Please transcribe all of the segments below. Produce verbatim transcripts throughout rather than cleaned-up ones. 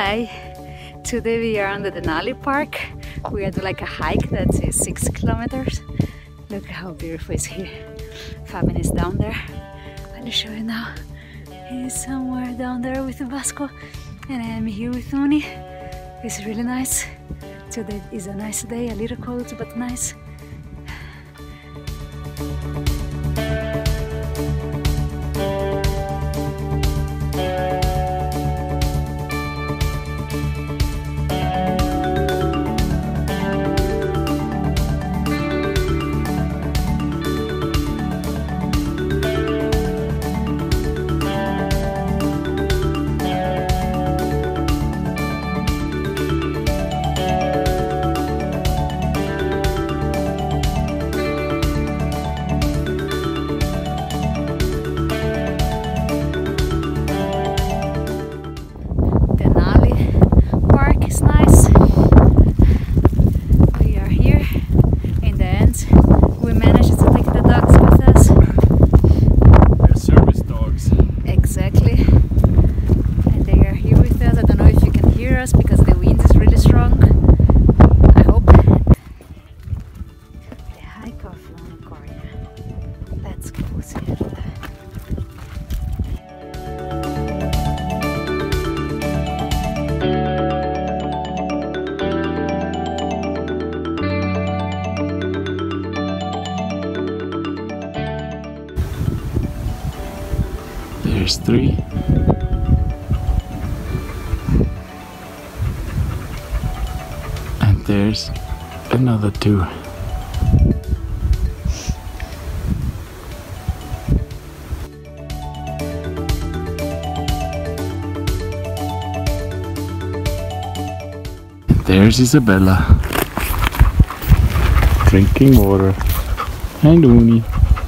Hi! Today we are on the Denali Park. We are doing like a hike that is six kilometers. Look how beautiful it's here. Fabian is down there. I'll show you now. He's somewhere down there with the Vasco, and I am here with Uni. It's really nice. Today is a nice day, a little cold but nice. Because the wind is really strong. I hope the hike of Longoria. Let's go see it. There's three. There's another two. There's Isabella drinking water, and Uni.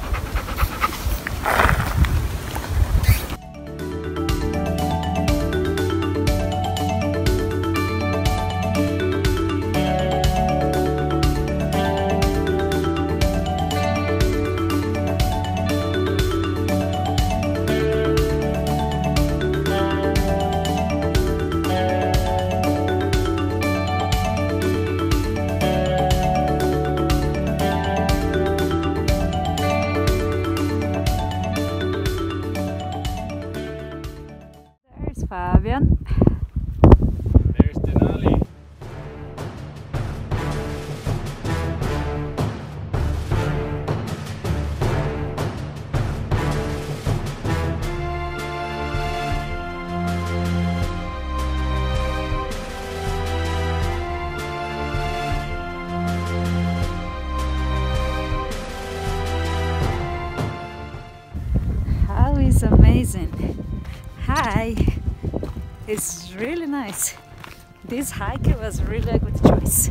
Fabian. There's Denali. How is amazing. Hi. It's really nice. This hike was really a good choice.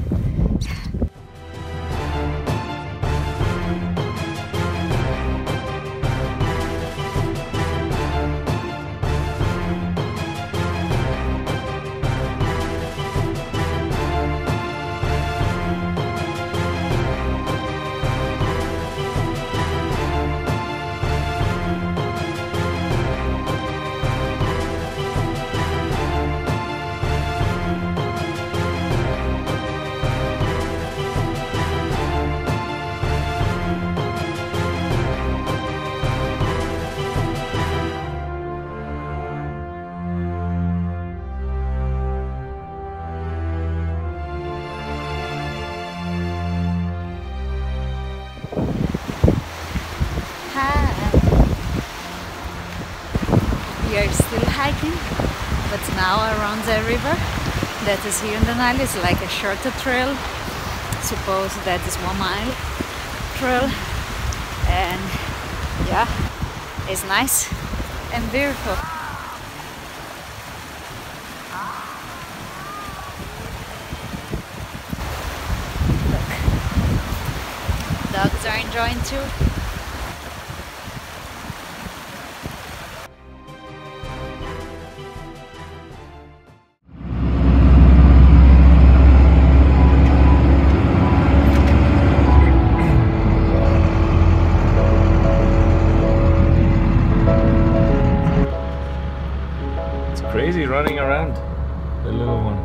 We are still hiking, but now around the river that is here in Denali. It's like a shorter trail. Suppose that is one mile trail, and yeah, it's nice and beautiful. Look, dogs are enjoying too. Crazy running around. The little one.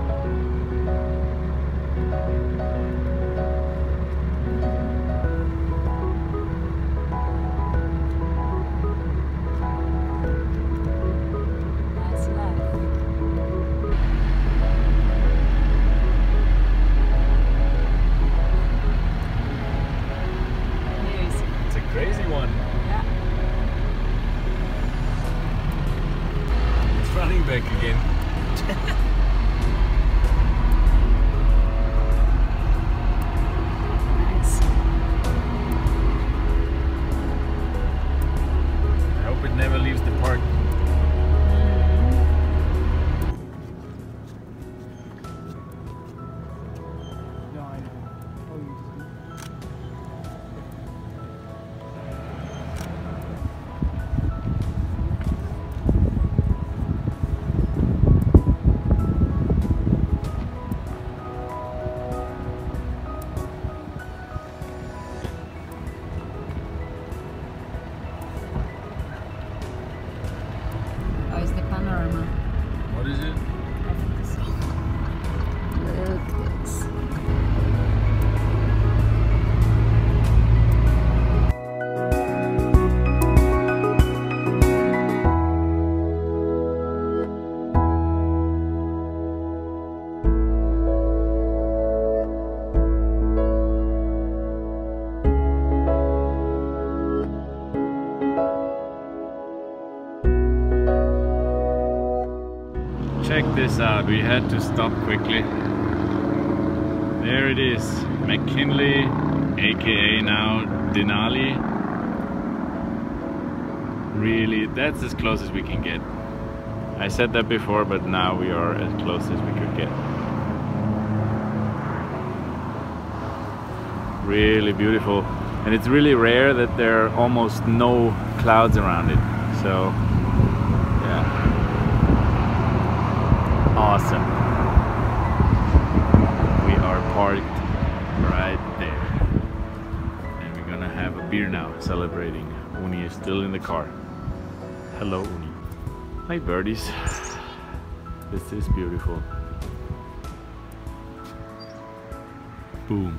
Nice life. Here is it. It's a crazy one. Yeah. It's running back again. Nice. I hope it never leaves the park. How is the panorama? What is it? I think so. Look at this. Check this out, we had to stop quickly. There it is, McKinley, aka now Denali. Really, that's as close as we can get. I said that before, but now we are as close as we could get. Really beautiful. And it's really rare that there are almost no clouds around it. So, yeah. Awesome. We are parked right there. And we're gonna have a beer now, celebrating. Uni is still in the car. Hello, Uni. Hi, birdies. This is beautiful. Boom.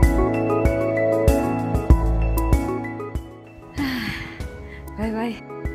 Bye bye.